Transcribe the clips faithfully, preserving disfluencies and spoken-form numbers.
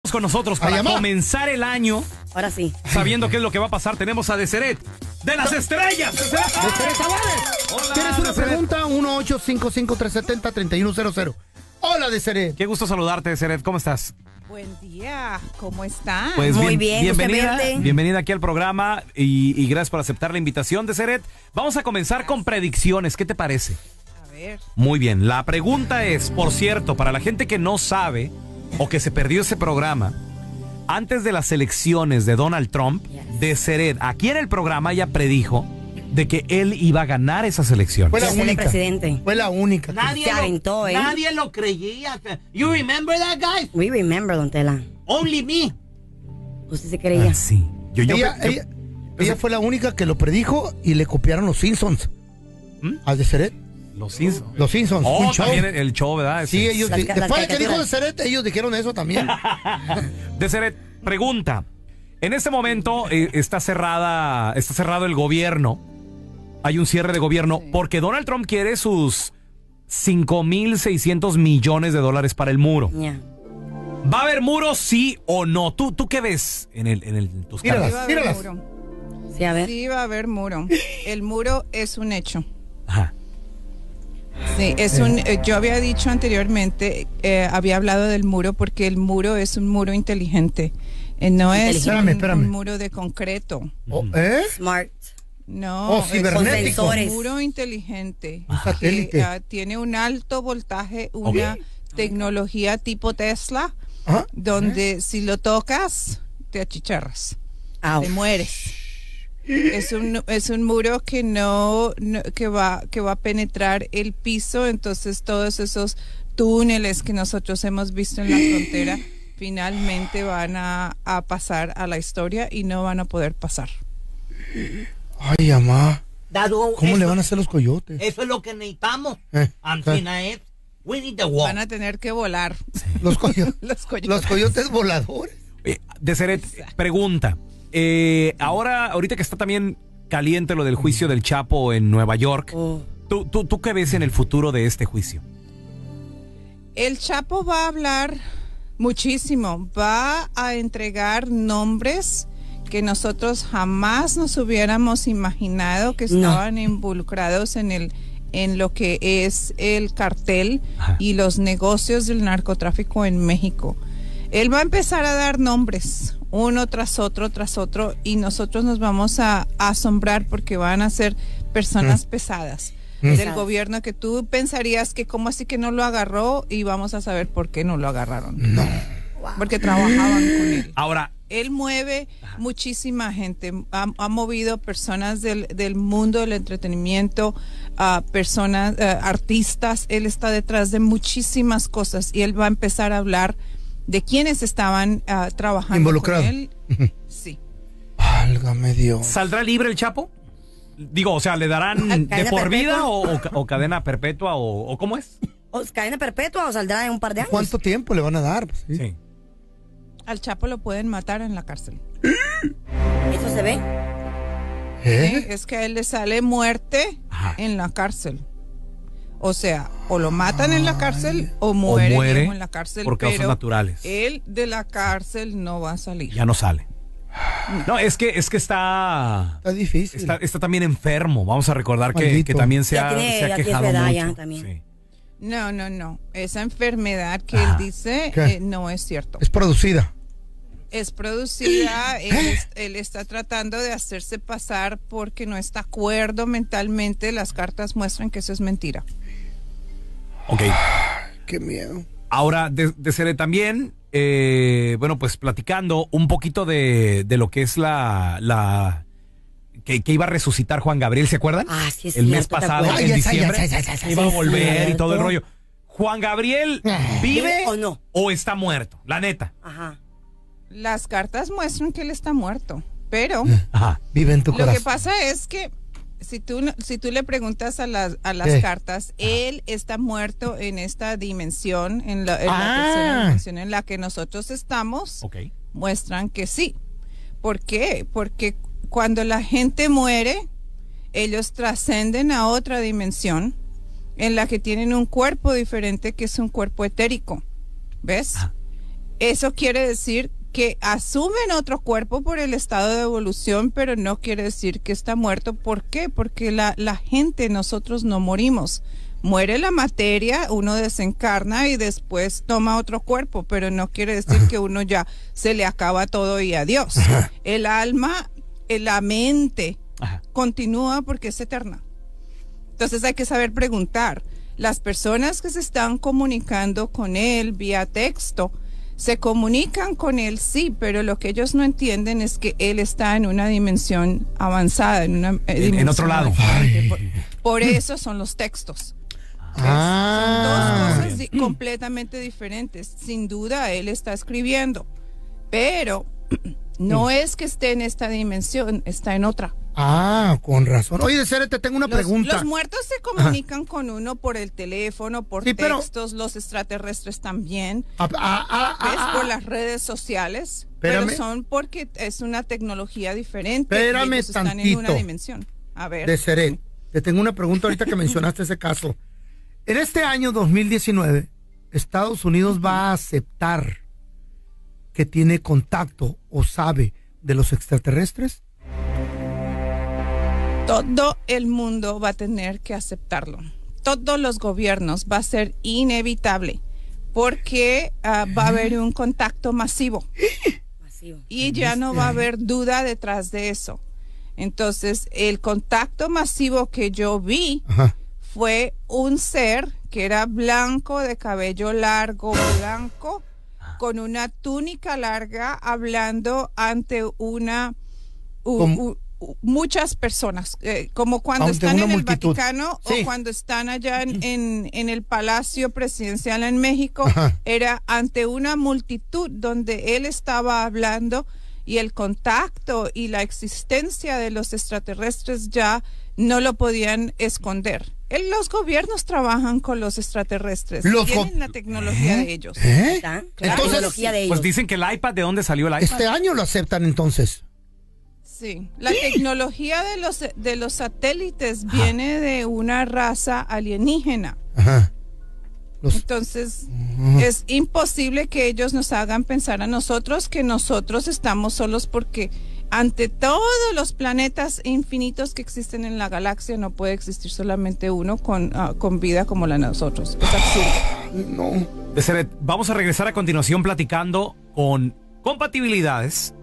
Con nosotros para Ayamá. comenzar el año. Ahora sí. Sabiendo qué es lo que va a pasar, tenemos a Deseret de las estrellas. Deseret. Deseret Tavares. Hola, ¿Tienes una Deseret. pregunta? uno ocho cinco cinco tres siete cero, tres uno cero cero. Hola, Deseret. Qué gusto saludarte, Deseret. ¿Cómo estás? Buen día, ¿cómo están? Pues Muy bien, bienvenida, gusto verte. bienvenida aquí al programa y, y gracias por aceptar la invitación, Deseret. Vamos a comenzar con predicciones. ¿Qué te parece? A ver, Muy bien. La pregunta es, por cierto, para la gente que no sabe o que se perdió ese programa, antes de las elecciones de Donald Trump, Yes. Deseret, aquí en el programa ella predijo de que él iba a ganar esas elecciones. Fue la Quiere ser el única. presidente. Fue la única. que- Nadie, Se lo, aventó, ¿eh? nadie lo creía. You remember that guy? We remember, don Tela. Only me. Usted se creía. Ah, sí. Yo, yo, ella, yo- ella- ella fue la única que lo predijo y le copiaron los Simpsons. ¿Mm? Al Deseret. Los Simpsons. Los Simpsons. Oh, un show. también el, el show, ¿verdad? Sí, ellos. Las di- ca- las después de que dijo caricaturas. Deseret, ellos dijeron eso también. Deseret, pregunta. En este momento eh, está cerrada, está cerrado el gobierno. Hay un cierre de gobierno Sí. porque Donald Trump quiere sus cinco mil seiscientos millones de dólares para el muro. Ya. ¿Va a haber muro, sí o no? ¿Tú, tú qué ves en, el, en el, tus Míralas. sí va a cartas? haber tíralas. muro. Sí, a ver. Sí va a haber muro. El muro es un hecho. Ajá. Sí, es un. eh, yo había dicho anteriormente, eh, había hablado del muro porque el muro es un muro inteligente. Eh, no es Inteligente. un, Espérame, espérame. un muro de concreto. Oh, ¿Eh? Smart. No, Oh, es cibernético. un muro inteligente. Un satélite. Que, ah, tiene un alto voltaje, una Ok. tecnología tipo Tesla, Ajá. donde si lo tocas, te achicharras. Au. Te mueres. Es un es un muro que no, no- que va que va a penetrar el piso, entonces todos esos túneles que nosotros hemos visto en la frontera finalmente van a, a pasar a la historia y no van a poder pasar. Ay, mamá. Dado, ¿Cómo eso, le van a hacer los coyotes? Eso es lo que necesitamos. Eh, Ancina es. We need the wall. Van a tener que volar Los coyotes. los coyotes. Los coyotes voladores. Eh, Deseret, pregunta. Eh, ahora, ahorita que está también caliente lo del juicio del Chapo en Nueva York, Oh. ¿tú, tú, ¿tú qué ves en el futuro de este juicio? El Chapo va a hablar muchísimo, va a entregar nombres que nosotros jamás nos hubiéramos imaginado que No. estaban involucrados en el en lo que es el cartel Ajá. y los negocios del narcotráfico en México. Él va a empezar a dar nombres, uno tras otro, tras otro, y nosotros nos vamos a, a asombrar porque van a ser personas pesadas del Pesadas. gobierno que tú pensarías que cómo así que no lo agarró, y vamos a saber por qué no lo agarraron. No. Porque trabajaban con él. Ahora, Él mueve muchísima gente, ha, ha movido personas del, del mundo del entretenimiento, a personas, eh, artistas, él está detrás de muchísimas cosas y él va a empezar a hablar de quienes estaban ah, trabajando Involucrado. con él. Sí. Válgame Dios. ¿saldrá libre el Chapo? Digo, o sea, ¿le darán de ¿Cadena por perpetua? vida o, o ca- o cadena perpetua o, o cómo es? ¿O cadena perpetua o saldrá en un par de años? ¿Cuánto tiempo le van a dar? Pues, sí. Sí. Al Chapo lo pueden matar en la cárcel. Eso se ve. ¿Eh? Sí, es que a él le sale muerte Ajá. en la cárcel. O sea, o lo matan en la cárcel o muere, muere viejo en la cárcel. por causas pero naturales. Él de la cárcel no va a salir. Ya no sale. No, es que, es que está, Está difícil. está, está también enfermo. Vamos a recordar que, Maldito. que también se Ya ha, tiene- se ha ya tiene quejado su edad mucho. ya también. Sí. No, no, no. Esa enfermedad que Ah. él dice ¿Qué? eh, no es cierto. Es producida. Es producida, él, es- él está tratando de hacerse pasar porque no está acuerdo mentalmente. Las cartas muestran que eso es mentira. Ok. Qué miedo. Ahora, de, de Cere también, eh, bueno, pues platicando un poquito de, de lo que es la... la que, que iba a resucitar Juan Gabriel, ¿se acuerdan? Ah, sí es El mes cierto, ¿te pasado, acuerdas? en Ay, esa, diciembre, esa, esa, esa, iba a esa, volver y todo el cierto. rollo. ¿Juan Gabriel vive ¿O no? o está muerto? La neta. Ajá. Las cartas muestran que él está muerto, pero Ajá. Vive en tu lo corazón. que pasa es que si tú, no- si tú le preguntas a las, a las ¿Qué? cartas, él está muerto en esta dimensión, en la, en la Ah. tercera dimensión en la que nosotros estamos, Ok. muestran que sí. ¿Por qué? Porque cuando la gente muere, ellos trascenden a otra dimensión en la que tienen un cuerpo diferente, que es un cuerpo etérico. ¿Ves? Ah. Eso quiere decir que asumen otro cuerpo por el estado de evolución, pero no quiere decir que está muerto. ¿Por qué? Porque la, la gente, nosotros no morimos. Muere la materia, uno desencarna y después toma otro cuerpo, pero no quiere decir que uno ya se le acaba todo y adiós. El alma, la mente, Ajá. continúa porque es eterna. Entonces hay que saber preguntar. Las personas que se están comunicando con él vía texto, se comunican con él, sí, pero lo que ellos no entienden es que él está en una dimensión avanzada, en una eh, en, dimensión en otro lado. Por, por eso son los textos. Ah. Son dos cosas di- completamente diferentes. Sin duda, él está escribiendo, pero no es que esté en esta dimensión, está en otra. Ah, con razón. Oye, de serio, te tengo una Los, pregunta. los muertos se comunican Ajá. con uno por el teléfono, por sí, pero, textos, los extraterrestres también, ah, ah, ah, ¿ves? ah, Por las redes sociales, espérame. pero son porque es una tecnología diferente. Espérame y ellos están tantito. en una dimensión. A ver. De Seret, te tengo una pregunta ahorita que mencionaste ese caso. En este año dos mil diecinueve, Estados Unidos va a aceptar que tiene contacto o sabe de los extraterrestres. Todo el mundo va a tener que aceptarlo. Todos los gobiernos, va a ser inevitable porque uh, va a haber un contacto masivo. Masivo. Y ya no va a haber duda detrás de eso. Entonces, el contacto masivo que yo vi Ajá. fue un ser que era blanco, de cabello largo, blanco, con una túnica larga, hablando ante una u, u, u, muchas personas, eh, como cuando ante están en el multitud. Vaticano Sí. o cuando están allá en, en, en el Palacio Presidencial en México. Ajá. Era ante una multitud donde él estaba hablando, y el contacto y la existencia de los extraterrestres ya no lo podían esconder. El, los gobiernos trabajan con los extraterrestres, Los tienen go- la tecnología ¿Eh? de ellos. ¿Eh? ¿Está? Entonces, la tecnología de ellos. Pues dicen que el iPad, ¿de dónde salió el iPad? Este año lo aceptan entonces. Sí, la tecnología de los de los satélites viene de una raza alienígena. Ajá. Los, Entonces, Ajá. es imposible que ellos nos hagan pensar a nosotros que nosotros estamos solos, porque ante todos los planetas infinitos que existen en la galaxia no puede existir solamente uno con, uh, con vida como la de nosotros. Es absurdo. no. De Seret, vamos a regresar a continuación platicando con compatibilidades.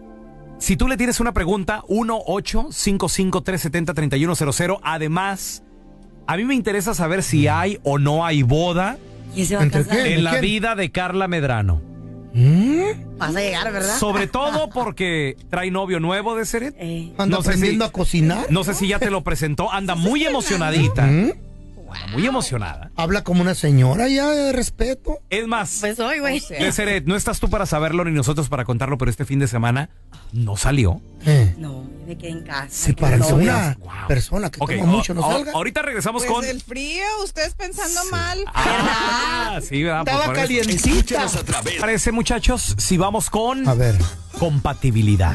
Si tú le tienes una pregunta, uno ocho cinco cinco tres siete cero tres uno cero cero. Además, a mí me interesa saber si hay o no hay boda ¿Y se va a ¿Entre casar? qué? en la ¿Quién? vida de Carla Medrano. ¿Mm? Vas a llegar, ¿verdad? Sobre todo porque trae novio nuevo, de Seret. Eh, ¿Anda No sé aprendiendo si- a cocinar? No sé si ya te lo presentó. Anda muy emocionadita. ¿Mm? Anda muy emocionada. Habla como una señora ya de respeto. Es más, pues hoy, güey. O sea, de Seret, no estás tú para saberlo ni nosotros para contarlo, pero este fin de semana no salió. Eh. No, me quedé en casa. Se me quedé parece a novia. una Wow. persona que Ok, toma mucho, no o- salga. ahorita regresamos pues con... el frío, ustedes pensando mal. Ah, sí, ¿verdad? Pues Estaba por eso. calientita. Escúchanos a través Parece, muchachos, si vamos con A ver. compatibilidad.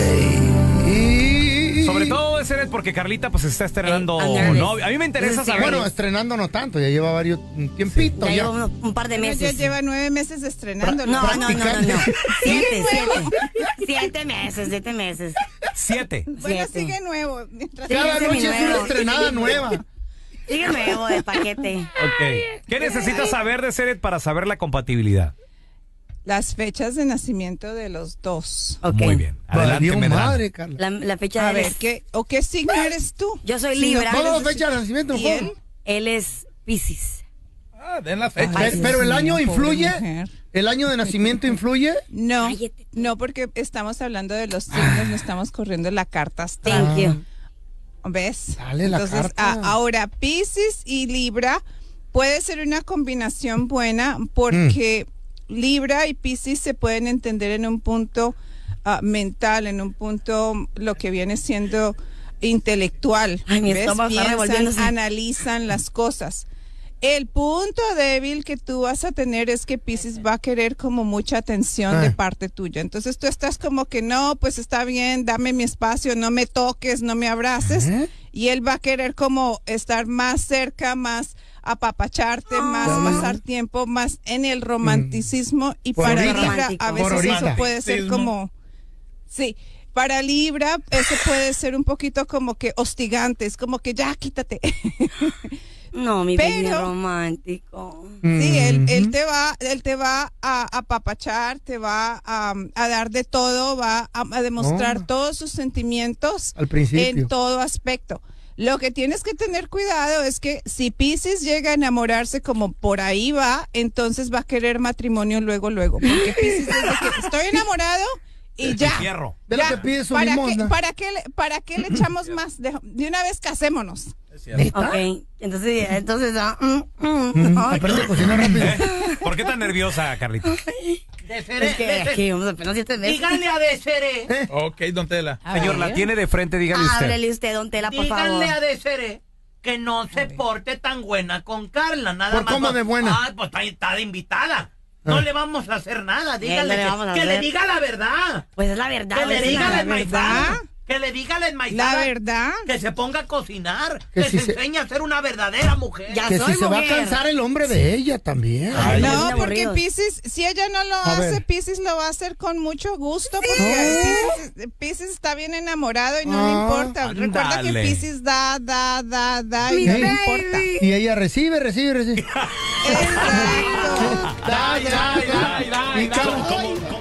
Y- Sobre todo de Seret, porque Carlita pues está estrenando Eh, I'm nervous. novio. A mí me interesa Sí, saber. Bueno, estrenando no tanto, ya lleva varios un tiempito. Ya ya. llevo unos- un par de Pero ya meses. lleva nueve meses estrenándolo. No, no, no, no, no. practicando. Siete, siete. Siete meses, siete meses. Siete. Bueno, Siete. sigue nuevo. Mientras Sí, Cada ese es mi noche es una nuevo. estrenada nueva. Sigue nuevo de paquete. Ok. ¿Qué necesitas saber de Seret para saber la compatibilidad? las fechas de nacimiento de los dos. Ok. Muy bien. Adelante, Valió Medrano. madre, Carla. La, la fecha A de él ver, es- ¿qué, ¿o qué signo eres tú? Yo soy Si no Libra. quieres Todas las decir- fechas de nacimiento, ¿Y por él? favor. Él es Piscis. Ah, den la fecha. Ay, Pe- Pero el Dios año mío, pobre influye. mujer. ¿El año de nacimiento influye? No, Cállate. no, porque estamos hablando de los signos, no estamos corriendo la carta astral. Thank you. ¿Ves? Dale la Entonces, carta. a- ahora, Piscis y Libra puede ser una combinación buena porque Libra y Piscis se pueden entender en un punto ah, mental, en un punto lo que viene siendo intelectual. Ay, mi ¿Ves? estómago está Piensan, revolviéndose. analizan las cosas. El punto débil que tú vas a tener es que Piscis va a querer como mucha atención Ah. de parte tuya. Entonces tú estás como que no, pues está bien, dame mi espacio, no me toques, no me abraces. Ajá. Y él va a querer como estar más cerca, más apapacharte, más Ah. pasar tiempo más en el romanticismo y Por para ahorita. Libra a Por veces ahorita. eso puede ser como sí, para Libra eso puede ser un poquito como que hostigante, es como que ya quítate. No, mi Pero- baby romántico. Sí, él, él Ujú. te va, él te va a apapachar, te va a, a dar de todo, va a, a demostrar Oh. todos sus sentimientos Al principio. en todo aspecto. Lo que tienes que tener cuidado es que si Piscis llega a enamorarse como por ahí va, entonces va a querer matrimonio luego, luego. Porque Piscis es de que estoy enamorado y ya. Fierro. De lo Ya. que pide su ¿Para qué, limosna. para, qué le, ¿Para qué le echamos más? De, de una vez casémonos. ¿Neta? Ok, entonces, entonces, ah, mm, mm, Mm, ay, aprende a cocinar rápido. ¿Por qué tan nerviosa, Carlita? De seré, es que de aquí vamos apenas siete meses. Díganle a Desiree, Ok, don Tela. A Señor, ver. la tiene de frente, dígale usted. Háblele usted, don Tela, por favor. díganle a Desiree que no se porte tan buena con Carla, nada ¿Por más. cómo va- de buena? Ah, pues está, está de invitada. No Ah. le vamos a hacer nada, Eh, díganle no le que, vamos a que le hacer. diga la verdad. Pues es la verdad. Que le es diga la la verdad. enmaizada. Que le diga la enmaizada. La verdad. Que se ponga a cocinar. Que Que, si se, se- enseñe a ser una verdadera mujer. Ya. Que soy si se va a mujer. cansar el hombre de ella también. Ay, No, bien porque aburridos. Piscis, si ella no lo A hace, ver. Piscis lo va a hacer con mucho gusto, porque Piscis, Piscis está bien enamorado y no le Ah, importa. Recuerda que ándale. Piscis da, da, da, da y Mi no le baby. importa. Y ella recibe, recibe, recibe. Exacto. Da, da, da. Y cada- Como, como